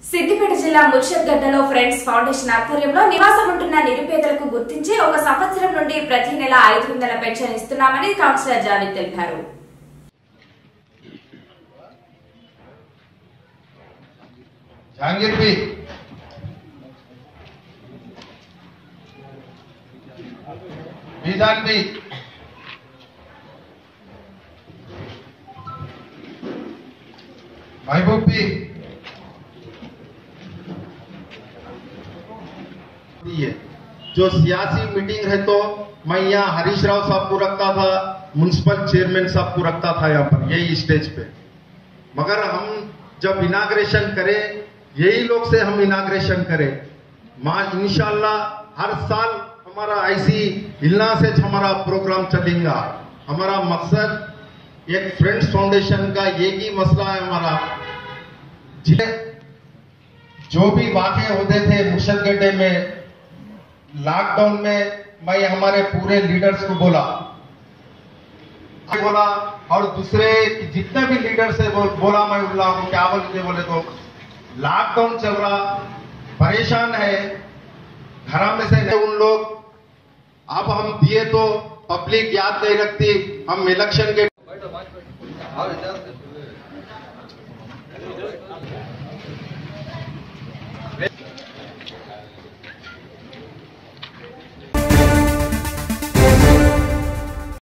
సిద్దిపేట జిల్లా ముర్షద్గడ్డలో friends foundation ఆధ్వర్యంలో నివాసం ఉంటున్న నిరుపేదలకు గుర్తించి ఒక సంవత్సరం నుండి ప్రతి నెల 500 పెన్షన్ ఇస్తున్నామని కౌన్సిలర్ జావేద్ తెలిపారు. महबूब भी जो सियासी मीटिंग है तो मैं यहाँ हरीश राव साहब को रखता था, म्युनिसिपल चेयरमैन साहब को रखता था यहाँ पर यही स्टेज पे, मगर हम जब इनाग्रेशन करें यही लोग से हम इनाग्रेशन करें मां इंशाल्लाह हर साल हमारा ऐसी हिलना से हमारा प्रोग्राम चलेगा। हमारा मकसद एक फ्रेंड्स फाउंडेशन का एक ही मसला है हमारा, जो भी वाक़े होते थे मुर्शदगड्डे में लॉकडाउन में, मैं हमारे पूरे लीडर्स को बोला और दूसरे जितने भी लीडर से बोला, मैं उन लोगों को क्या बोले तो लॉकडाउन चल रहा, परेशान है, घर में से उन लोग अब हम दिए तो पब्लिक याद नहीं रखती, हम इलेक्शन के